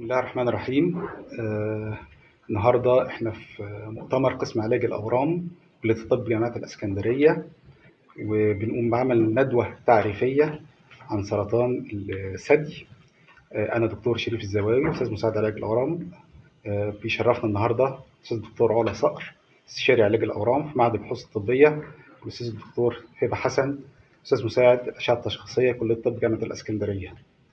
الله الرحمن الرحيم. النهارده احنا في مؤتمر قسم علاج الأورام كلية الطب جامعة الإسكندرية، وبنقوم بعمل ندوة تعريفية عن سرطان الثدي. أنا دكتور شريف الزواوي، أستاذ مساعد علاج الأورام. بيشرفنا النهارده أستاذ الدكتور علا صقر، استشاري علاج الأورام في معهد البحوث الطبية، والأستاذ الدكتور هبة حسن، أستاذ مساعد الأشعة التشخيصية كلية الطب جامعة الإسكندرية.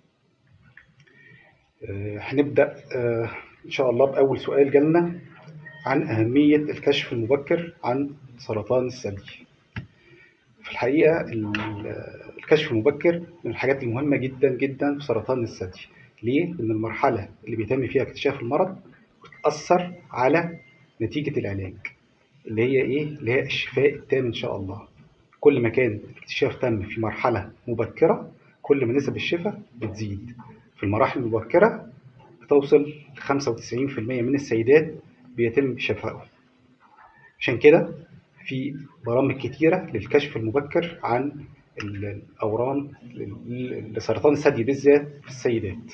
هنبدأ إن شاء الله بأول سؤال جالنا عن أهمية الكشف المبكر عن سرطان الثدي. في الحقيقة الكشف المبكر من الحاجات المهمة جدا جدا في سرطان الثدي. ليه؟ لأن المرحلة اللي بيتم فيها اكتشاف المرض بتأثر على نتيجة العلاج، اللي هي إيه؟ اللي هي الشفاء التام إن شاء الله. كل ما كان الاكتشاف تم في مرحلة مبكرة، كل ما نسب الشفاء بتزيد. في المراحل المبكرة بتوصل ل 95% من السيدات بيتم شفائهم. عشان كده في برامج كتيرة للكشف المبكر عن الأورام لسرطان الثدي بالذات في السيدات.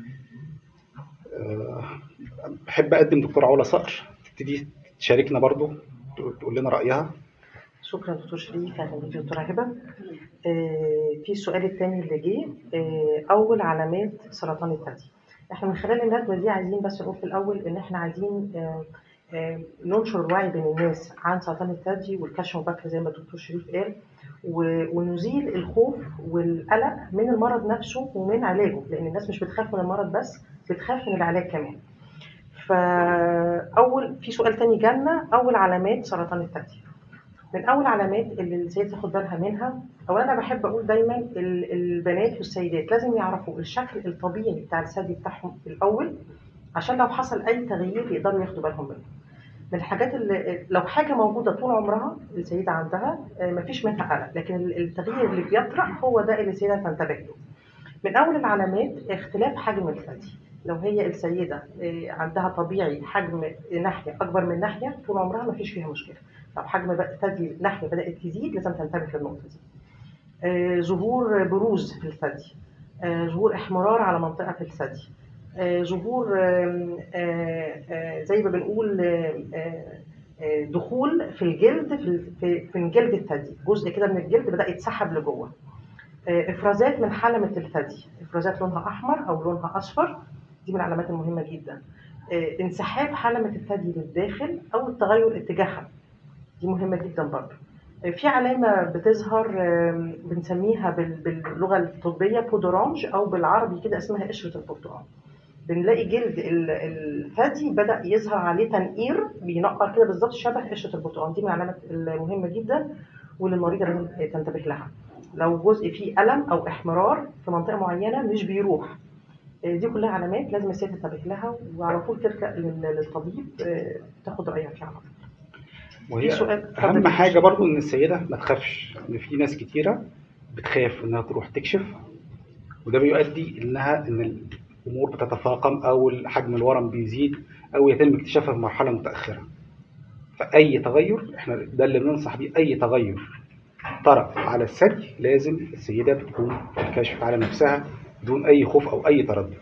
بحب أقدم دكتورة علا صقر تبتدي تشاركنا برضو، تقول لنا رأيها. شكرا دكتور شريف. اهلا بيك دكتوره هبه. في السؤال الثاني اللي جه، اول علامات سرطان الثدي. احنا من خلال الندوه دي عايزين بس نقول في الاول ان احنا عايزين ننشر الوعي بين الناس عن سرطان الثدي والكشف المبكر زي ما الدكتور شريف قال، ونزيل الخوف والقلق من المرض نفسه ومن علاجه، لان الناس مش بتخاف من المرض بس، بتخاف من العلاج كمان. فاول في سؤال تاني جالنا، اول علامات سرطان الثدي. من اول علامات اللي السيدة تاخد بالها منها، اولا انا بحب اقول دايما البنات والسيدات لازم يعرفوا الشكل الطبيعي بتاع الثدي بتاعهم الاول، عشان لو حصل اي تغيير يقدروا ياخدوا بالهم منه. من الحاجات اللي لو حاجه موجوده طول عمرها السيده عندها مفيش منها قلق، لكن التغيير اللي بيطرأ هو ده اللي السيده تنتبه له. من اول العلامات اختلاف حجم الثدي. لو هي السيده عندها طبيعي حجم ناحيه اكبر من ناحيه طول عمرها مفيش فيها مشكله. لو حجم الثدي ناحيه بدات تزيد لازم تنتبه للنقطه دي. ظهور بروز في الثدي، ظهور احمرار على منطقه في الثدي، ظهور زي ما بنقول دخول في الجلد، في جلد الثدي، جزء كده من الجلد بدا يتسحب لجوه. افرازات من حلمة الثدي، افرازات لونها احمر او لونها اصفر، دي من العلامات المهمة جدا. انسحاب حلمة الثدي للداخل او التغير اتجاهها، دي مهمة جدا برضه. في علامة بتظهر بنسميها باللغة الطبية بودورانج، او بالعربي كده اسمها قشرة البرتقال. بنلاقي جلد الثدي بدأ يظهر عليه تنقير بينقر كده بالظبط شبه قشرة البرتقال، دي من العلامات المهمة جدا واللي المريضة لازم تنتبه لها. لو جزء فيه ألم أو إحمرار في منطقة معينة مش بيروح، دي كلها علامات لازم الست تنتبه لها وعلى طول تلجأ للطبيب تاخد رأيها فيها على طول. وهي أهم حاجة برضو إن السيدة ما تخافش، إن في ناس كتيرة بتخاف إنها تروح تكشف، وده بيؤدي إن الأمور بتتفاقم أو حجم الورم بيزيد أو يتم اكتشافها في مرحلة متأخرة. فأي تغير إحنا ده اللي بننصح بيه، أي تغير طرأ على الثدي لازم السيدة بتقوم بالكشف على نفسها بدون أي خوف أو أي تردد.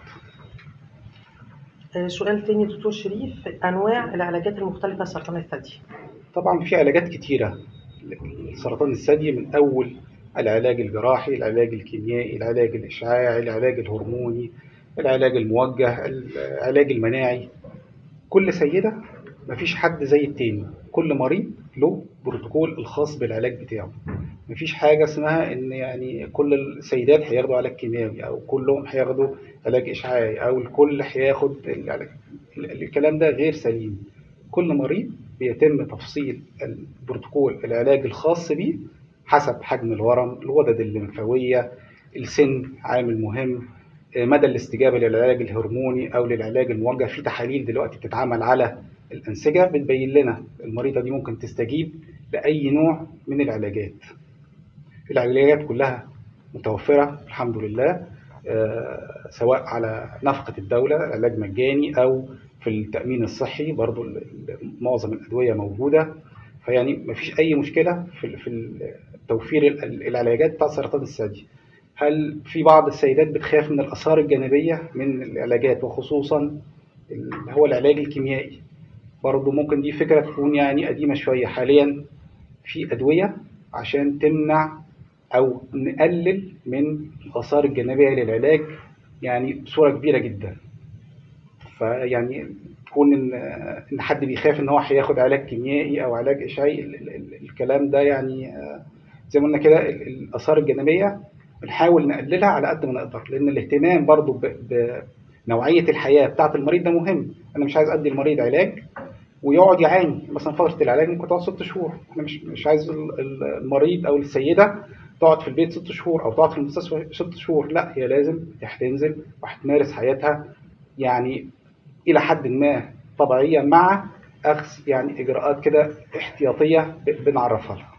سؤال تاني دكتور شريف، أنواع العلاجات المختلفة لسرطان الثدي. طبعا في علاجات كتيرة لسرطان الثدي، من أول العلاج الجراحي، العلاج الكيميائي، العلاج الإشعاعي، العلاج الهرموني، العلاج الموجه، العلاج المناعي. كل سيدة مفيش حد زي التاني، كل مريض له بروتوكول الخاص بالعلاج بتاعه. مفيش حاجة اسمها ان يعني كل السيدات هياخدوا علاج كيميائي او كلهم هياخدوا علاج اشعاعي او الكل هياخد العلاج. الكلام ده غير سليم. كل مريض بيتم تفصيل البروتوكول العلاج الخاص بيه حسب حجم الورم، الغدد الليمفاوية، السن عامل مهم، مدى الاستجابة للعلاج الهرموني أو للعلاج الموجه. في تحاليل دلوقتي بتتعمل على الأنسجة بتبين لنا المريضة دي ممكن تستجيب لأي نوع من العلاجات. العلاجات كلها متوفرة الحمد لله، سواء على نفقة الدولة علاج مجاني أو في التأمين الصحي برضو معظم الأدوية موجودة. فيعني مفيش أي مشكلة في توفير العلاجات بتاع سرطان الثدي. هل في بعض السيدات بتخاف من الآثار الجانبية من العلاجات، وخصوصا اللي هو العلاج الكيميائي؟ برضه ممكن دي فكرة تكون يعني قديمة شوية. حاليا في أدوية عشان تمنع أو نقلل من الآثار الجانبية للعلاج يعني بصورة كبيرة جدا. فيعني تكون إن حد بيخاف إن هو هياخد علاج كيميائي أو علاج إشعاعي، الكلام ده يعني زي ما قلنا كده الآثار الجانبية بنحاول نقللها على قد ما نقدر، لأن الاهتمام برضو بنوعية الحياة بتاعة المريض ده مهم. أنا مش عايز أدي المريض علاج ويقعد يعاني، مثلا فترة العلاج ممكن تقعد 6 شهور. أنا مش عايز المريض أو السيدة تقعد في البيت 6 شهور أو تقعد في المستشفى 6 شهور. لا، هي لازم هتنزل وهتمارس حياتها يعني إلى حد ما طبيعية، مع أخذ يعني إجراءات كده احتياطية بنعرفها لها.